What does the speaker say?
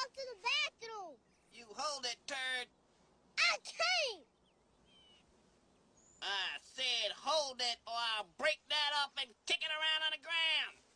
walk to the bathroom. You hold it, turd. I can't. I said hold it or I'll break that up and kick it around on the ground.